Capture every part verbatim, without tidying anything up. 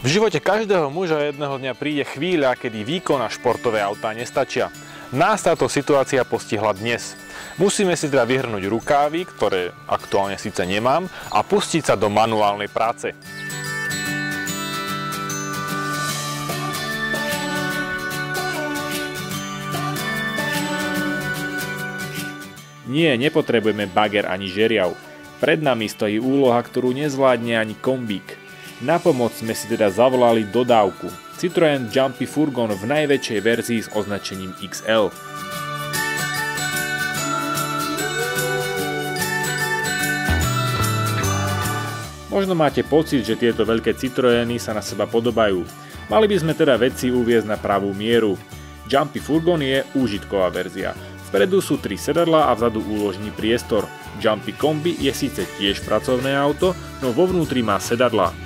V živote každého muža jedného dňa príde chvíľa, kedy výkon a športové autá nestačia. Nás táto situácia postihla dnes. Musíme si teda vyhrnúť rukávy, ktoré aktuálne síce nemám, a pustiť sa do manuálnej práce. Nie, nepotrebujeme bager ani žeriav. Pred nami stojí úloha, ktorú nezvládne ani kombík. Na pomoc sme si teda zavolali dodávku. Citroën Jumpy Furgon v najväčšej verzii s označením iks el. Možno máte pocit, že tieto veľké Citroëny sa na seba podobajú. Mali by sme teda veci uviesť na pravú mieru. Jumpy Furgon je úžitková verzia. Vpredu sú tri sedadlá a vzadu úložný priestor. Jumpy Kombi je síce tiež pracovné auto, no vo vnútri má sedadlá.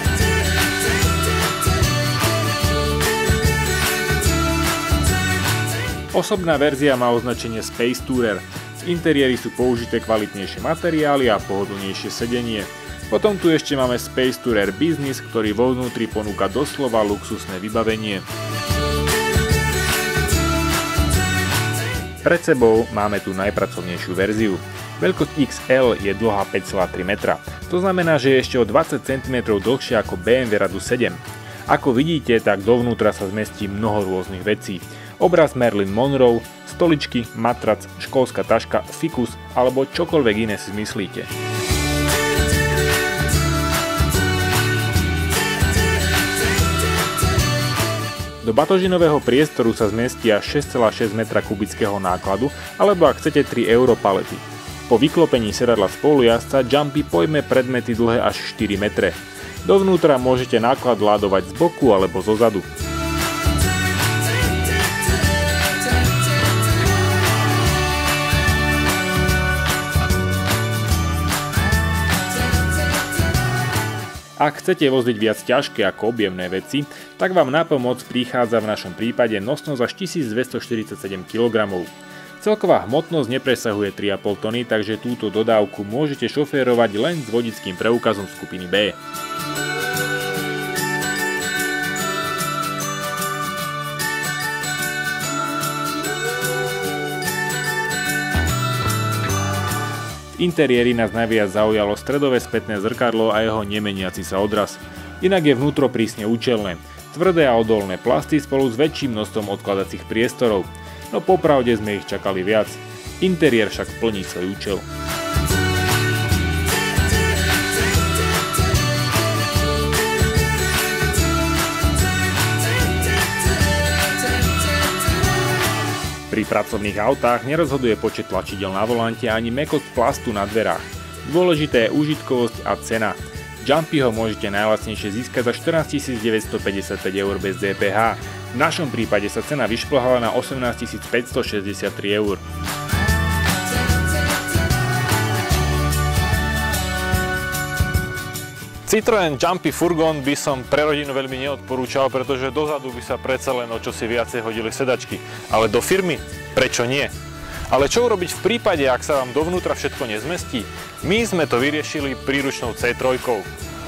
Osobná verzia má označenie Space Tourer. V interiéri sú použité kvalitnejšie materiály a pohodlnejšie sedenie. Potom tu ešte máme Space Tourer Business, ktorý vo vnútri ponúka doslova luxusné vybavenie. Pred sebou máme tu najpracovnejšiu verziu. Veľkosť iks el je dlhá päť celá tri metra. To znamená, že je ešte o dvadsať centimetrov dlhšia ako bé em vé Radu sedem. Ako vidíte, tak dovnútra sa zmestí mnoho rôznych vecí. Obraz Marilyn Monroe, stoličky, matrac, školská taška, fikus alebo čokoľvek iné si myslíte. Do batožinového priestoru sa zmestí až šesť celá šesť metra kubického nákladu, alebo ak chcete tri euro palety. Po vyklopení sedadla spolujazca Jumpy pojme predmety dlhé až štyri metre. Dovnútra môžete náklad ládovať z boku alebo zo zadu. Ak chcete voziť viac ťažké ako objemné veci, tak vám na pomoc prichádza v našom prípade nosnosť až tisícdvestoštyridsaťsedem kilogramov. Celková hmotnosť nepresahuje tri a pol tony, takže túto dodávku môžete šoférovať len s vodickým preukazom skupiny bé. V interiéri nás najviac zaujalo stredové spätné zrkadlo a jeho nemeniaci sa odraz. Inak je vnútro prísne účelné. Tvrdé a odolné plasty spolu s väčším množstvom odkladacích priestorov. No popravde sme ich čakali viac. Interiér však plní svoj účel. Pri pracovných autách nerozhoduje počet tlačidiel na volante ani mäkkosť plastu na dverách. Dôležité je užitkovosť a cena. Jumpy ho môžete najlacnejšie získať za štrnásťtisícdeväťstopäťdesiatpäť eur bez dé pé há. V našom prípade sa cena vyšplhala na osemnásťtisícpäťstošesťdesiattri eur. Citroën Jumpy Furgon by som pre rodinu veľmi neodporúčal, pretože dozadu by sa predsa len o čosi viacej hodili sedačky. Ale do firmy? Prečo nie? Ale čo urobiť v prípade, ak sa vám dovnútra všetko nezmestí? My sme to vyriešili príručnou cé tri.